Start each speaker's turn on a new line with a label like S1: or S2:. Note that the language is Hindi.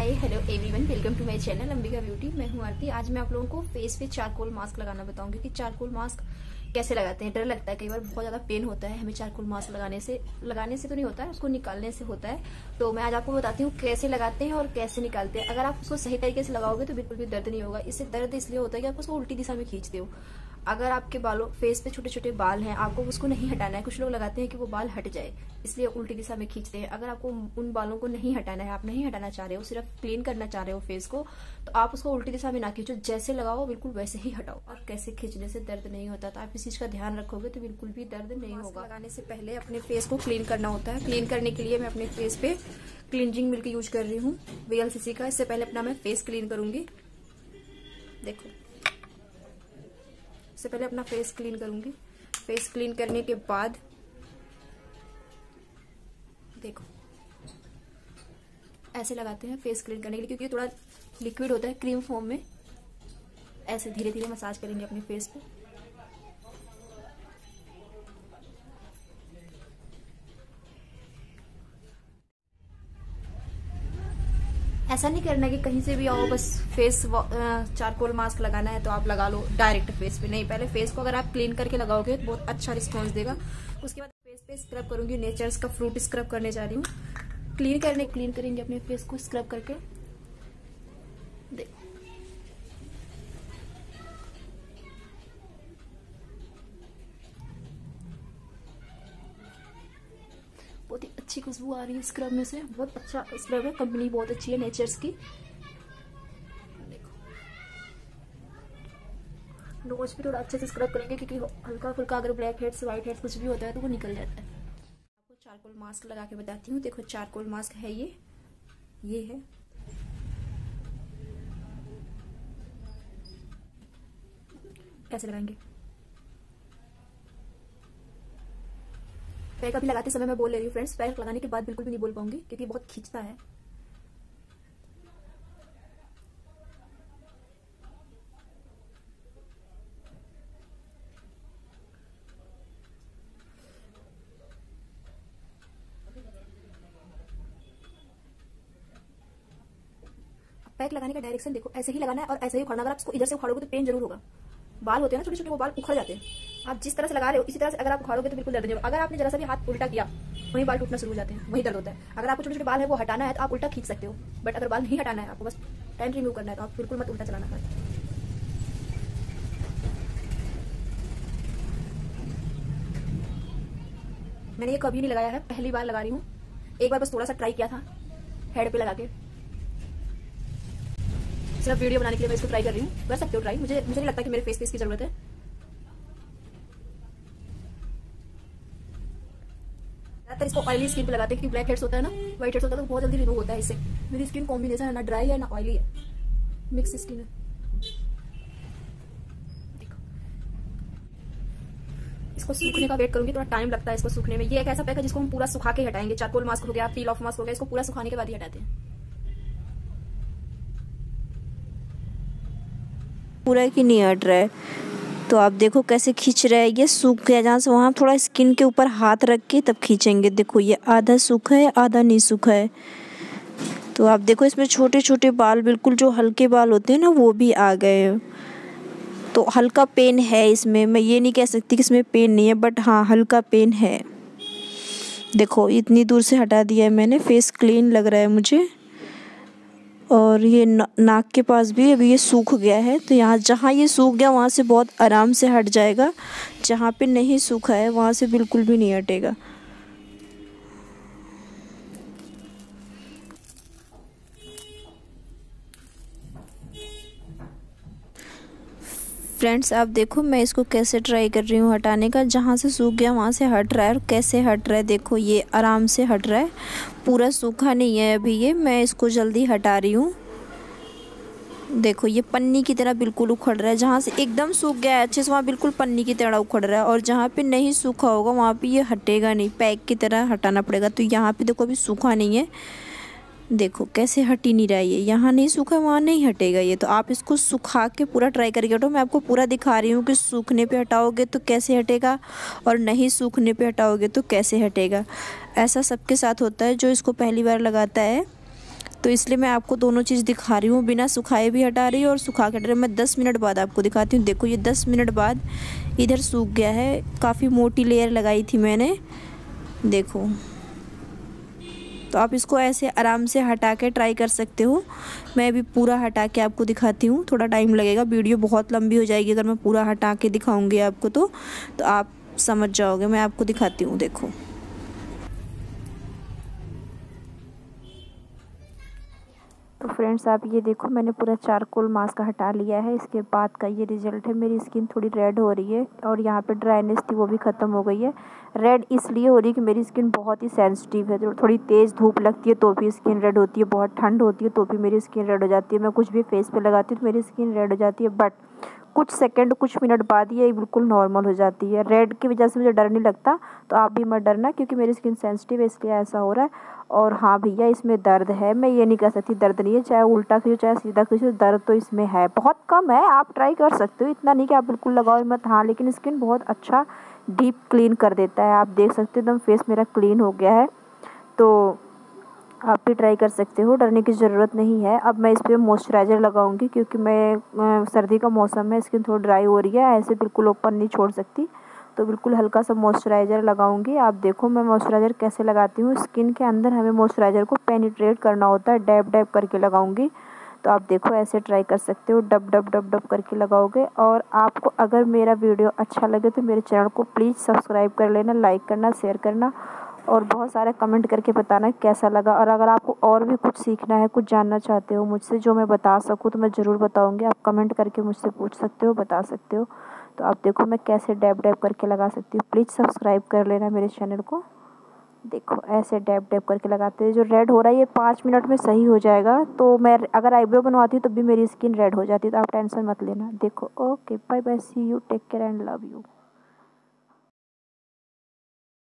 S1: Hi hello everyone, welcome to my channel Ambika beauty. मैं हूं आरती। आज मैं आप लोगों को फेस पे चारकोल मास्क लगाना बताऊंगी कि चारकोल मास्क कैसे लगाते हैं। डर लगता है, कई बार बहुत ज्यादा पेन होता है हमें चारकोल मास्क लगाने से तो नहीं होता है, उसको निकालने से होता है। तो मैं आज आपको बताती हूँ कैसे लगाते हैं और कैसे निकालते हैं। अगर आप उसको सही तरीके से लगाओगे तो बिल्कुल भी दर्द नहीं होगा। इससे दर्द इसलिए होता है कि आप उसको उल्टी दिशा में खींचते हो। अगर आपके बालों फेस पे छोटे छोटे बाल हैं, आपको उसको नहीं हटाना है। कुछ लोग लगाते हैं कि वो बाल हट जाए, इसलिए उल्टी दिशा में खींचते हैं। अगर आपको उन बालों को नहीं हटाना है, आप नहीं हटाना चाह रहे हो, सिर्फ क्लीन करना चाह रहे हो फेस को, तो आप उसको उल्टी दिशा में ना खींचो। जैसे लगाओ बिल्कुल वैसे ही हटाओ। और कैसे खींचने से दर्द नहीं होता, तो आप इस चीज का ध्यान रखोगे तो बिल्कुल भी दर्द नहीं होगा। लगाने से पहले अपने फेस को क्लीन करना होता है। क्लीन करने के लिए मैं अपने फेस पे क्लींजिंग मिल्क यूज कर रही हूँ VLCC का। इससे पहले अपना मैं फेस क्लीन करूंगी। देखो, इससे पहले अपना फेस क्लीन करूंगी। फेस क्लीन करने के बाद देखो ऐसे लगाते हैं फेस क्लीन करने के लिए, क्योंकि थोड़ा लिक्विड होता है क्रीम फॉर्म में। ऐसे धीरे धीरे मसाज करेंगे अपने फेस पे। ऐसा नहीं करना कि कहीं से भी आओ बस फेस चारकोल मास्क लगाना है तो आप लगा लो डायरेक्ट फेस पे। नहीं, पहले फेस को अगर आप क्लीन करके लगाओगे तो बहुत अच्छा रिस्पॉन्स देगा। उसके बाद फेस पे स्क्रब करूंगी। नेचर्स का फ्रूट स्क्रब करने जा रही हूँ। क्लीन करेंगे अपने फेस को स्क्रब करके। देखो, बहुत ही अच्छी खुशबू आ रही है स्क्रब में से। बहुत अच्छा स्क्रब है, कंपनी बहुत अच्छी है नेचर्स की। देखो, नोज भी थोड़ा अच्छे से स्क्रब करेंगे, क्योंकि हल्का फुल्का अगर ब्लैक हेड्स व्हाइट हेड्स कुछ भी होता है तो वो निकल जाता है। आपको चारकोल मास्क लगा के बताती हूँ। देखो, चारकोल मास्क है ये है। कैसे लगाएंगे? पैक अभी लगाते समय मैं बोल ले रही हूँ फ्रेंड्स, पैक लगाने के बाद बिल्कुल भी नहीं बोल पाऊंगी क्योंकि बहुत खींचता है। पैक लगाने का डायरेक्शन देखो, ऐसे ही लगाना है और ऐसे ही उखाड़ना। अगर आप इसको इधर से उखाड़ोगे तो पेन जरूर होगा। बाल होते हैं ना छोटे छोटे, वो बाल उखड़ जाते हैं। आप जिस तरह से लगा रहे हो इसी तरह से अगर आप उखाड़ोगे तो बिल्कुल दर्द नहीं होगा। अगर आपने जरा सा भी हाथ उल्टा किया, वहीं बाल टूटना शुरू हो जाते हैं, वहीं दर्द होता है। अगर आपको छोटे छोटे बाल है वो हटाना है तो आप उल्टा खींच सकते हो, बट अगर बाल नहीं हटाना है, आपको बस टाइम रिमूव करना है, तो आप बिल्कुल मत उल्टा चलाना है। मैंने ये कभी नहीं लगाया है, पहली बार लगा रही हूँ। एक बार बस थोड़ा सा ट्राई किया था हेड पे लगा के, सिर्फ वीडियो बनाने के लिए मैं इसको ट्राई कर रही हूँ। कर सकते हो ट्राई, मुझे नहीं लगता कि मेरे फेस पे इसकी जरूरत है। ज्यादातर इसको ऑयली स्किन पे लगाते हैं, क्योंकि ब्लैक हेड्स होता है ना, व्हाइट हेड्स होता है तो बहुत जल्दी रिमूव होता है इससे। मेरी स्किन कॉम्बिनेशन है, ना ड्राई है ना ऑयली है, मिक्स स्किन है। देखो, इसको सूखने का वेट करूंगी, थोड़ा टाइम लगता है इसको सूखने में। ये एक ऐसा पैक है जिसको हम पूरा सुखा के हटाएंगे। चारकोल मास्क हो गया, पील ऑफ मास्क हो गया, इसको पूरा सुखाने के बाद ही हटाते हैं।
S2: पूरा की नहीं हट रहा है, तो आप देखो कैसे खींच रहा है। ये सूख गया जहाँ से वहाँ थोड़ा स्किन के ऊपर हाथ रख के तब खींचेंगे। देखो, ये आधा सूखा है आधा नहीं सूखा है। तो आप देखो इसमें छोटे छोटे बाल, बिल्कुल जो हल्के बाल होते हैं ना, वो भी आ गए हैं। तो हल्का पेन है इसमें, मैं ये नहीं कह सकती कि इसमें पेन नहीं है, बट हाँ हल्का पेन है। देखो, इतनी दूर से हटा दिया है मैंने। फेस क्लीन लग रहा है मुझे। और ये नाक के पास भी अभी ये सूख गया है, तो यहाँ जहाँ ये सूख गया वहाँ से बहुत आराम से हट जाएगा। जहाँ पे नहीं सूखा है वहाँ से बिल्कुल भी नहीं हटेगा। फ्रेंड्स, आप देखो मैं इसको कैसे ट्राई कर रही हूँ हटाने का। जहाँ से सूख गया वहाँ से हट रहा है, और कैसे हट रहा है देखो, ये आराम से हट रहा है। पूरा सूखा नहीं है अभी ये, मैं इसको जल्दी हटा रही हूँ। देखो, ये पन्नी की तरह बिल्कुल उखड़ रहा है। जहाँ से एकदम सूख गया है अच्छे से वहाँ बिल्कुल पन्नी की तरह उखड़ रहा है, और जहाँ पे नहीं सूखा होगा वहाँ पे ये हटेगा नहीं, पैक की तरह हटाना पड़ेगा। तो यहाँ पे देखो अभी सूखा नहीं है, देखो कैसे हट ही नहीं रहा है। ये यहाँ नहीं सूखा वहाँ नहीं हटेगा ये। तो आप इसको सुखा के पूरा ट्राई करके हटाओ। मैं आपको पूरा दिखा रही हूँ कि सूखने पे हटाओगे तो कैसे हटेगा और नहीं सूखने पे हटाओगे तो कैसे हटेगा। ऐसा सबके साथ होता है जो इसको पहली बार लगाता है। तो इसलिए मैं आपको दोनों चीज़ दिखा रही हूँ, बिना सुखाए भी हटा रही हूँ और सुखा के हटा रही हूँ। मैं 10 मिनट बाद आपको दिखाती हूँ। देखो ये 10 मिनट बाद इधर सूख गया है, काफ़ी मोटी लेयर लगाई थी मैंने, देखो। तो आप इसको ऐसे आराम से हटा के ट्राई कर सकते हो। मैं अभी पूरा हटा के आपको दिखाती हूँ, थोड़ा टाइम लगेगा, वीडियो बहुत लंबी हो जाएगी अगर मैं पूरा हटा के दिखाऊंगी आपको तो आप समझ जाओगे। मैं आपको दिखाती हूँ, देखो। तो फ्रेंड्स आप ये देखो, मैंने पूरा चारकोल मास्क हटा लिया है। इसके बाद का ये रिजल्ट है। मेरी स्किन थोड़ी रेड हो रही है और यहाँ पे ड्राइनेस थी वो भी ख़त्म हो गई है। रेड इसलिए हो रही है कि मेरी स्किन बहुत ही सेंसिटिव है। तो थोड़ी तेज़ धूप लगती है तो भी स्किन रेड होती है, बहुत ठंड होती है तो भी मेरी स्किन रेड हो जाती है। मैं कुछ भी फेस पे लगाती हूँ तो मेरी स्किन रेड हो जाती है, बट कुछ सेकंड कुछ मिनट बाद ये बिल्कुल नॉर्मल हो जाती है। रेड की वजह से मुझे डर नहीं लगता, तो आप भी मत डरना, क्योंकि मेरी स्किन सेंसिटिव है इसलिए ऐसा हो रहा है। और हाँ भैया, इसमें दर्द है, मैं ये नहीं कह सकती दर्द नहीं है। चाहे उल्टा खींचो चाहे सीधा खींचो, दर्द तो इसमें है, बहुत कम है। आप ट्राई कर सकते हो, इतना नहीं कि आप बिल्कुल लगाओ मत। हाँ, लेकिन स्किन बहुत अच्छा डीप क्लीन कर देता है। आप देख सकते हो एकदम फेस मेरा क्लीन हो गया है। तो आप भी ट्राई कर सकते हो, डरने की ज़रूरत नहीं है। अब मैं इस पर मॉइस्चराइज़र लगाऊंगी, क्योंकि मैं सर्दी का मौसम है, स्किन थोड़ी ड्राई हो रही है, ऐसे बिल्कुल ओपन नहीं छोड़ सकती। तो बिल्कुल हल्का सा मॉइस्चराइज़र लगाऊंगी। आप देखो मैं मॉइस्चराइज़र कैसे लगाती हूँ। स्किन के अंदर हमें मॉइस्चराइज़र को पेनिट्रेट करना होता है, डैब डैब करके लगाऊंगी। तो आप देखो ऐसे ट्राई कर सकते हो, डब डब डब डब करके लगाओगे। और आपको अगर मेरा वीडियो अच्छा लगे तो मेरे चैनल को प्लीज़ सब्सक्राइब कर लेना, लाइक करना, शेयर करना और बहुत सारे कमेंट करके बताना कैसा लगा। और अगर आपको और भी कुछ सीखना है, कुछ जानना चाहते हो मुझसे जो मैं बता सकूँ तो मैं ज़रूर बताऊँगी। आप कमेंट करके मुझसे पूछ सकते हो, बता सकते हो। तो आप देखो मैं कैसे डैब डैब करके लगा सकती हूँ। प्लीज़ सब्सक्राइब कर लेना मेरे चैनल को। देखो ऐसे डैब डैब करके लगाते हैं। जो रेड हो रहा है ये 5 मिनट में सही हो जाएगा। तो मैं अगर आईब्रो बनवाती हूँ तब भी मेरी स्किन रेड हो जाती है, तो आप टेंशन मत लेना। देखो, okay, bye bye, see you, take care and love you.